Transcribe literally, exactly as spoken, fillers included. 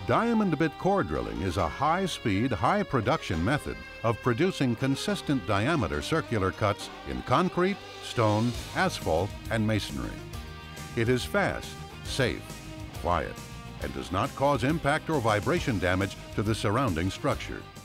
Diamond bit core drilling is a high-speed, high-production method of producing consistent diameter circular cuts in concrete, stone, asphalt, and masonry. It is fast, safe, quiet, and does not cause impact or vibration damage to the surrounding structure.